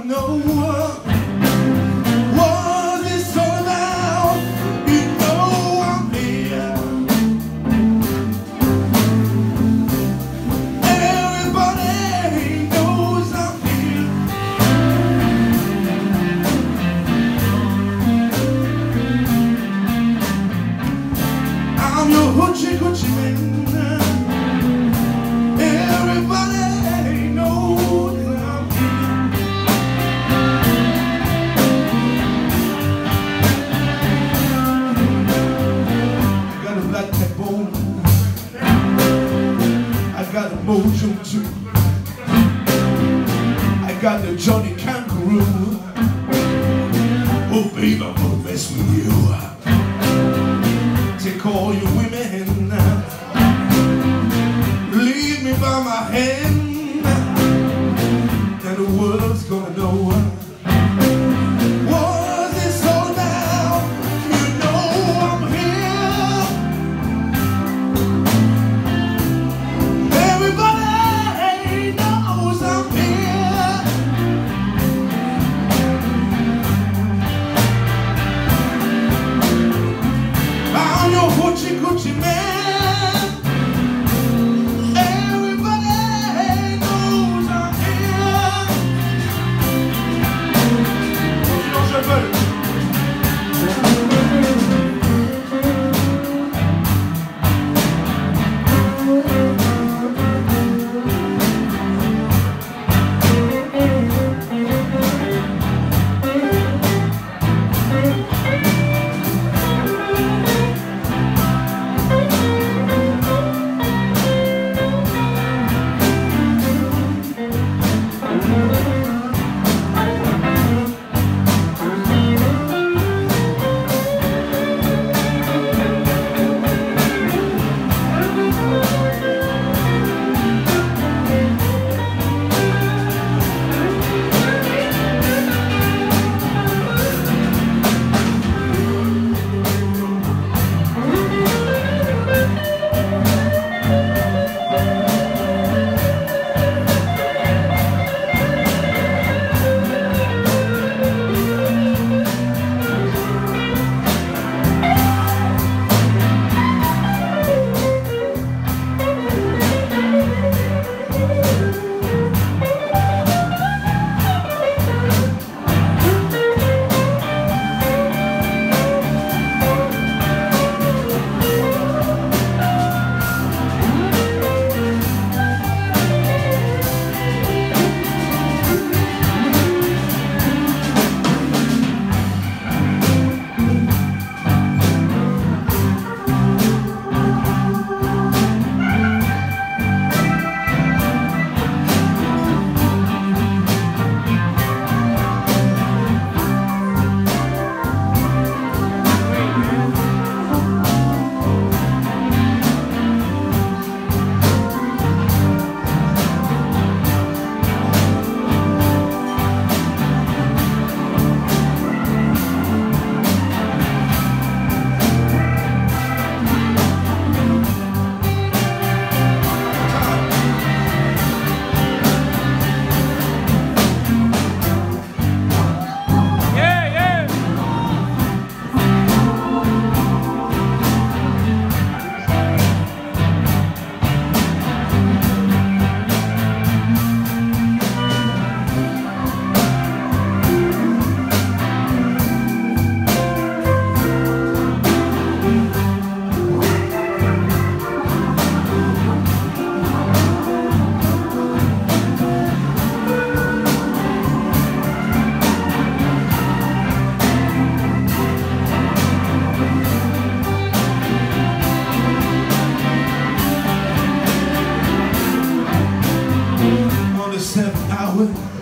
know what it's all about. You know I'm here. Everybody knows I'm here. I'm your hoochie coochie man. Everybody knows I'm here. I got a black backbone. I got a mojo too. I got the Johnny Kangaroo. Oh baby, I'm gonna mess with you. Take all your women, leave me by my hand, and the world's gonna know what it's all about. You know I'm here. Everybody knows I'm here. I'm your hoochie coochie man. On the 7th hour